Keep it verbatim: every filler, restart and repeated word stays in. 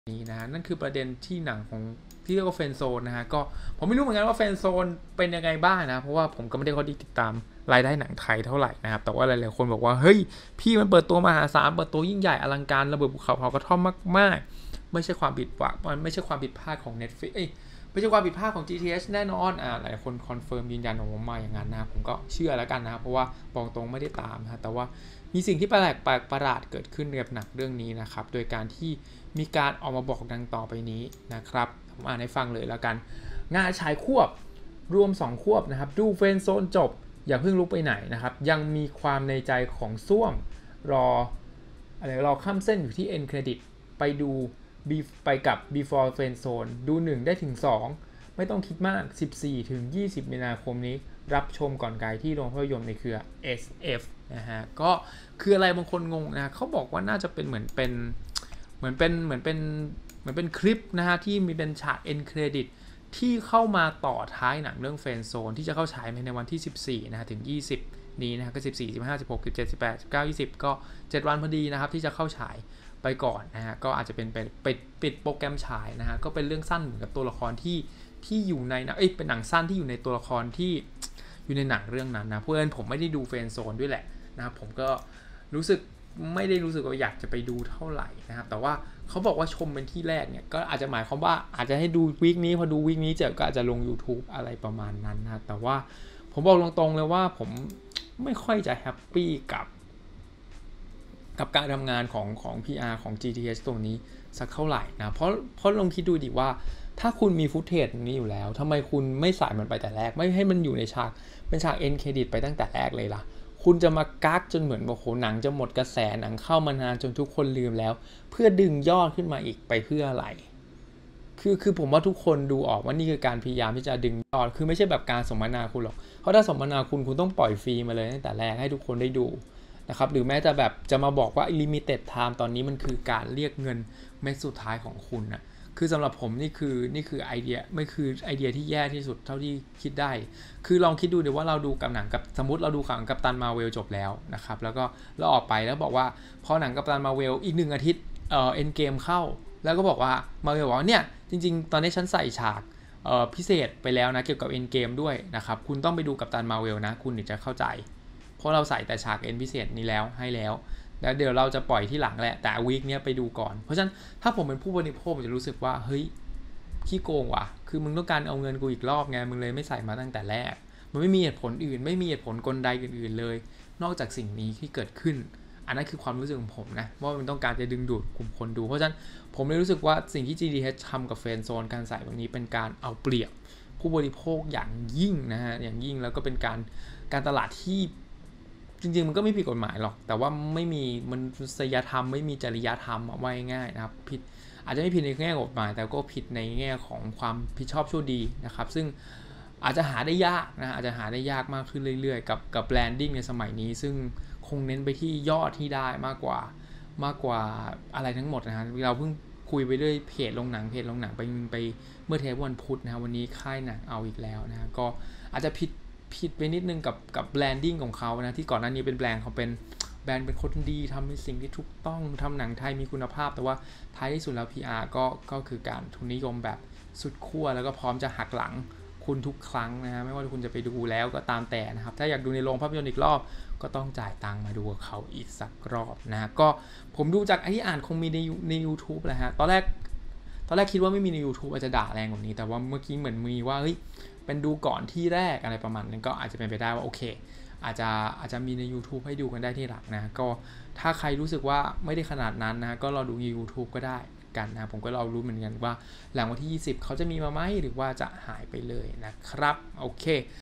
นี้นะฮะนั่นคือประเด็นที่หนังของที่เรียกว่าเฟรนด์โซนนะฮะก็ผมไม่รู้เหมือนกันว่าเฟรนด์โซนเป็นยังไงบ้างนะเพราะว่าผมก็ไม่ได้ค่อยติดตามรายได้หนังไทยเท่าไหร่นะครับแต่ว่าหลายๆคนบอกว่าเฮ้ยพี่มันเปิดตัวมหาศาลเปิดตัวยิ่งใหญ่อลังการระเบิดภูเขาเผากระท่อมมากๆไม่ใช่ความผิดหวังมันไม่ใช่ความผิดพลาดของ Netflix เอ้ยไม่ใช่ความผิดพลาดของ จี ที เอช แน่นอนอ่าหลายคนคอนเฟิร์มยืนยันออกมาอย่างนั้นนะผมก็เชื่อแล้วกันนะเพราะว่าบอกตรงไม่ได้ตามนะแต่ว่ามีสิ่งที่แปลกแปลกประหลาดเกิดขึ้นกับหนังเรื่องนี้นะครับโดยการที่มีการออกมาบอกดังต่อไปนี้นะครับผมอ่านให้ฟังเลยแล้วกันงานฉายควบรวมสองควบนะครับดูเฟรนด์โซนจบอย่าเพิ่งลุกไปไหนนะครับยังมีความในใจของส้วมรออะไรรอข้ามเส้นอยู่ที่ end credit ไปดูไปกับ before friend zone ดูหนึ่งได้ถึงสองไม่ต้องคิดมาก สิบสี่ถึงยี่สิบ มีนาคมนี้รับชมก่อนไกลที่โรงภาพยนตร์ในเครือ เอส เอฟ นะฮะก็คืออะไรบางคนงงนะเขาบอกว่าน่าจะเป็นเหมือนเป็นเหมือนเป็นเหมือนเป็นเหมือนเป็นคลิปนะฮะที่มีเป็นฉาก end credit ที่เข้ามาต่อท้ายหนังเรื่อง friend zone ที่จะเข้าฉายในวันที่สิบสี่นะฮะถึงยี่สิบนี้นะฮะก็สิบสี่ สิบห้า สิบหก สิบเจ็ด สิบแปด สิบเก้า ยี่สิบก็เจ็ดวันพอดีนะครับที่จะเข้าฉายไปก่อนนะฮะก็อาจจะเป็นเป็นปิดปิดโปรแกรมฉายนะฮะก็เป็นเรื่องสั้นเหมือนกับตัวละครที่ที่อยู่ในนะเอ้ยเป็นหนังสั้นที่อยู่ในตัวละครที่อยู่ในหนังเรื่องนั้นนะเพื่อนผมไม่ได้ดูเฟรนด์โซนด้วยแหละนะครับผมก็รู้สึกไม่ได้รู้สึกว่าอยากจะไปดูเท่าไหร่นะครับแต่ว่าเขาบอกว่าชมเป็นที่แรกเนี่ยก็อาจจะหมายความว่าอาจจะให้ดูวีคนี้พอดูวีคนี้เสร็จก็อาจจะลง YouTube อะไรประมาณนั้นนะแต่ว่าผมบอกตรงๆเลยว่าผมไม่ค่อยจะแฮปปี้กับกับการทำงานของของ พี อาร์ ของ จี ที เอช ตรงนี้สักเท่าไหร่นะเพราะเพราะลองคิดดูดิว่าถ้าคุณมีฟุตเทจนี้อยู่แล้วทำไมคุณไม่ใส่มันไปแต่แรกไม่ให้มันอยู่ในฉากเป็นฉาก end credit ไปตั้งแต่แรกเลยล่ะคุณจะมากักจนเหมือนว่าโหหนังจะหมดกระแสหนังเข้ามานานจนทุกคนลืมแล้วเพื่อดึงยอดขึ้นมาอีกไปเพื่ออะไรคือคือผมว่าทุกคนดูออกว่านี่คือการพยายามที่จะดึงยอดคือไม่ใช่แบบการสมนาคุณหรอกเพราะถ้าสมนาคุณคุณต้องปล่อยฟรีมาเลยตั้งแต่แรกให้ทุกคนได้ดูนะครับหรือแม้แต่แบบจะมาบอกว่า limited time ตอนนี้มันคือการเรียกเงินเม็ดสุดท้ายของคุณนะคือสำหรับผมนี่คือนี่คือไอเดียไม่คือไอเดียที่แย่ที่สุดเท่าที่คิดได้คือลองคิดดูเดี๋ยวว่าเราดูกับหนังกับสมมติเราดูหนังกัปตันมาร์เวลจบแล้วนะครับแล้วก็เราออกไปแล้วบอกว่าพอหนังกัปตันมาร์เวลอีกหนึ่งอาทิตย์เอ่อเอ็นเกมเข้าแล้วก็บอกว่ามาร์เวลบอกว่าเนี่ยจริงๆตอนนี้ฉันใส่ฉากเอ่อพิเศษไปแล้วนะเกี่ยวกับเอ็นเกมด้วยนะครับคุณต้องไปดูกัปตันมาร์เวลนะคุณถึงจะเข้าใจเพราะเราใส่แต่ฉากเอ็นพิเศษนี้แล้วให้แล้วแล้วเดี๋ยวเราจะปล่อยที่หลังแหละแต่วีคนี้ไปดูก่อนเพราะฉะนั้นถ้าผมเป็นผู้บริโภคผมจะรู้สึกว่าเฮ้ยขี้โกงว่ะคือมึงต้องการเอาเงินกูอีกรอบไงมึงเลยไม่ใส่มาตั้งแต่แรกมันไม่มีเหตุผลอื่นไม่มีเหตุผลกลใดอื่นๆเลยนอกจากสิ่งนี้ที่เกิดขึ้นอันนั้นคือความรู้สึกของผมนะว่ามันต้องการจะดึงดูดกลุ่มคนดูเพราะฉะนั้นผมเลยรู้สึกว่าสิ่งที่ จี ที เอช ทำกับเฟรนด์โซนการใส่แบบนี้เป็นการเอาเปรียบผู้บริโภคอย่างยิ่งนะฮะอย่างยิ่งแล้วก็เป็นการการตลาดที่จริงๆมันก็ไม่ผิดกฎหมายหรอกแต่ว่าไม่มีมนุษยธรรมไม่มีจริยธรรมว่าง่ายๆนะครับผิดอาจจะไม่ผิดในแง่กฎหมายแต่ก็ผิดในแง่ของความผิดชอบชั่วดีนะครับซึ่งอาจจะหาได้ยากนะอาจจะหาได้ยากมากขึ้นเรื่อยๆกับกับแบรนดิ้งในสมัยนี้ซึ่งคงเน้นไปที่ยอดที่ได้มากกว่ามากกว่าอะไรทั้งหมดนะฮะเราเพิ่งคุยไปด้วยเพจลงหนังเพจลงหนังไปไปเมื่อเทปวันพุธนะวันนี้ค่ายหนังเอาอีกแล้วนะก็อาจจะผิดผิดไปนิดนึงกับกับแบรนดิ้งของเขานะที่ก่อนหน้านี้เป็นแบรนด์เขาเป็นแบรนด์เป็นคนดีทำในสิ่งที่ถูกต้องทำหนังไทยมีคุณภาพแต่ว่าท้ายที่สุดแล้ว พี อาร์ ก็ก็คือการทุนนิยมแบบสุดขั้วแล้วก็พร้อมจะหักหลังคุณทุกครั้งนะฮะไม่ว่าคุณจะไปดูแล้วก็ตามแต่นะครับถ้าอยากดูในโรงภาพยนตร์อีกรอบก็ต้องจ่ายตังค์มาดูกับเขาอีกสักรอบนะก็ผมดูจากไอ้ที่อ่านคงมีในใน YouTube แหละฮะตอนแรกตอนแรกคิดว่าไม่มีใน YouTube อาจจะด่าแรงกว่านี้แต่ว่าเมื่อกี้เหมือนมีว่าเฮ้ยเป็นดูก่อนที่แรกอะไรประมาณนั้นก็อาจจะเป็นไปได้ว่าโอเคอาจจะอาจจะมีใน YouTube ให้ดูกันได้ที่หลังนะก็ถ้าใครรู้สึกว่าไม่ได้ขนาดนั้นนะก็รอดูใน YouTube ก็ได้กันนะผมก็เรารู้เหมือนกันว่าหลังวันที่ยี่สิบเขาจะมีมาไหมหรือว่าจะหายไปเลยนะครับโอเค